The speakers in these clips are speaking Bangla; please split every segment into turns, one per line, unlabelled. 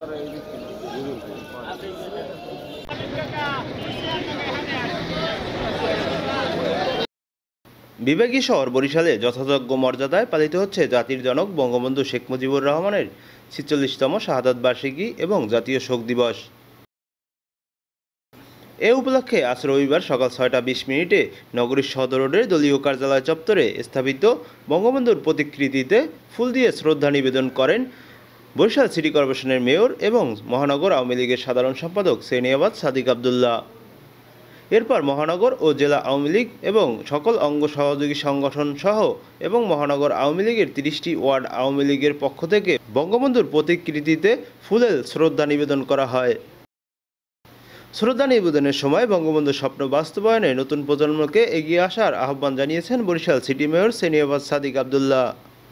বিভাগীয় শহর বরিশালে যথাযোগ্য মর্যাদায় পালিত হচ্ছে জাতির জনক বঙ্গবন্ধু শেখ মুজিবুর রহমানের ৪৬তম শাহাদাত বার্ষিকী এবং জাতীয় শোক দিবস। এ উপলক্ষে আজ রবিবার সকাল ৬টা ২০ নগরীর সদর রোডের দলীয় কার্যালয় চত্বরে স্থাপিত বঙ্গবন্ধুর প্রতিকৃতিতে ফুল দিয়ে শ্রদ্ধা নিবেদন করেন বরিশাল সিটি কর্পোরেশনের মেয়র এবং মহানগর আওয়ামী লীগের সাধারণ সম্পাদক সেনিয়াবাদ সাদিক আবদুল্লাহ। এরপর মহানগর ও জেলা আওয়ামী লীগ এবং সকল অঙ্গ সহযোগী সংগঠন সহ এবং মহানগর আওয়ামী লীগের ৩০টি ওয়ার্ড আওয়ামী লীগের পক্ষ থেকে বঙ্গবন্ধুর প্রতিকৃতিতে ফুলেল শ্রদ্ধা নিবেদন করা হয়। শ্রদ্ধা নিবেদনের সময় বঙ্গবন্ধুর স্বপ্ন বাস্তবায়নে নতুন প্রজন্মকে এগিয়ে আসার আহ্বান জানিয়েছেন বরিশাল সিটি মেয়র সেনিয়াবাদ সাদিক আবদুল্লাহ।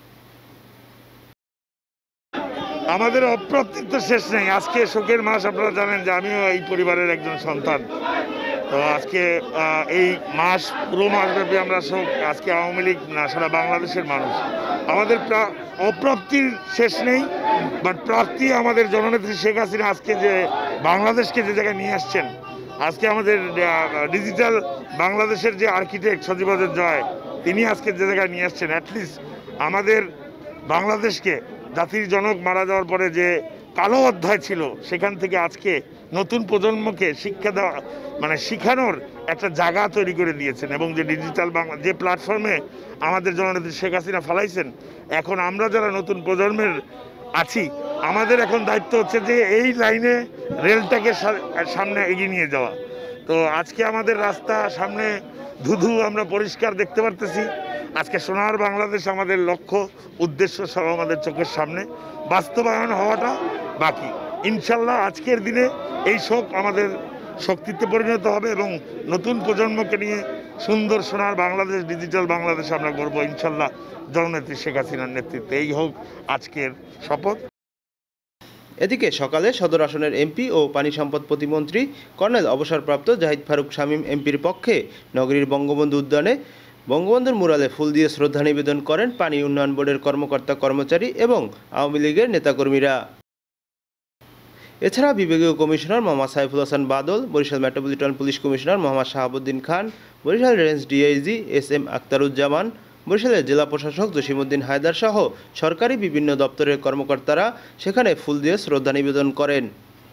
আমাদের অপ্রাপ্তির শেষ নেই। আজকে শোকের মাস, আপনারা জানেন যে আমিও এই পরিবারের একজন সন্তান। তো আজকে এই মাস, পুরো মাসব্যাপী আমরা শোক। আজকে আওয়ামী লীগ না, সারা বাংলাদেশের মানুষ। আমাদের অপ্রাপ্তির শেষ নেই, বাট প্রাপ্তি আমাদের জননেত্রী শেখ হাসিনা আজকে যে বাংলাদেশকে যে জায়গায় নিয়ে আসছেন, আজকে আমাদের ডিজিটাল বাংলাদেশের যে আর্কিটেক্ট সজীবদের জয়, তিনি আজকে যে জায়গায় নিয়ে আসছেন, অ্যাটলিস্ট আমাদের বাংলাদেশকে জাতির জনক মারা যাওয়ার পরে যে কালো অধ্যায় ছিল, সেখান থেকে আজকে নতুন প্রজন্মকে শিক্ষা দেওয়া, মানে শিখানোর একটা জায়গা তৈরি করে দিয়েছেন। এবং যে ডিজিটাল বাংলা যে প্ল্যাটফর্মে আমাদের জননেত্রী শেখ হাসিনা ফেলাইছেন, এখন আমরা যারা নতুন প্রজন্মের আছি, আমাদের এখন দায়িত্ব হচ্ছে যে এই লাইনে রেলটাকে সামনে এগিয়ে নিয়ে যাওয়া। তো আজকে আমাদের রাস্তা সামনে ধুধু আমরা পরিষ্কার দেখতে পারতেছি। আজকে সোনার বাংলাদেশ আমাদের লক্ষ্য, উদ্দেশ্য সব আমাদের চোখের সামনে, বাস্তবায়ন হওয়াটা বাকি। ইনশাল্লাহ আজকের দিনে এই শোক আমাদের শক্তিতে পরিণত হবে এবং নতুন প্রজন্মকে নিয়ে সুন্দর সোনার বাংলাদেশ, ডিজিটাল বাংলাদেশ আমরা করবো ইনশাল্লাহ জননেত্রী শেখ হাসিনার নেতৃত্বে। এই হোক আজকের শপথ।
এদিকে সকালে সদর আসনের এমপি ও পানি সম্পদ প্রতিমন্ত্রী কর্নেল অবসরপ্রাপ্ত জাহিদ ফারুক শামীম এমপির পক্ষে নগরীর বঙ্গবন্ধু উদ্যানে বঙ্গবন্ধুর মুরালে ফুল দিয়ে শ্রদ্ধা নিবেদন করেন পানি উন্নয়ন বোর্ডের কর্মকর্তা কর্মচারী এবং আওয়ামী লীগের নেতাকর্মীরা। এছাড়া বিভাগীয় commissioner Mohammad Saiful Hasan Badal, Barishal metropolitan police commissioner Mohammad Shahabuddin Khan, Barishal range DIG SM Akhtaruzzaman, বরিশালের জেলা প্রশাসক জসিমউদ্দিন হায়দার সহ সরকারি বিভিন্ন দপ্তরের কর্মকর্তারা সেখানে ফুল দিয়ে শ্রদ্ধা নিবেদন করেন।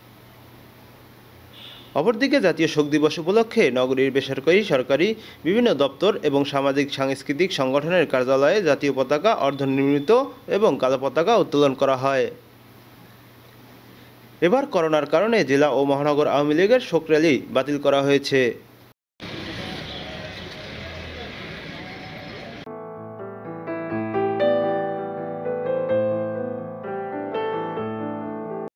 অপরদিকে জাতীয় শোক দিবস উপলক্ষে নগরীর বেসরকারি, সরকারি বিভিন্ন দপ্তর এবং সামাজিক সাংস্কৃতিক সংগঠনের কার্যালয়ে জাতীয় পতাকা অর্ধনির্মিত এবং কালো পতাকা উত্তোলন করা হয়। এবার করোনার কারণে জেলা ও মহানগর আওয়ামী লীগের শোক র্যালি বাতিল করা হয়েছে।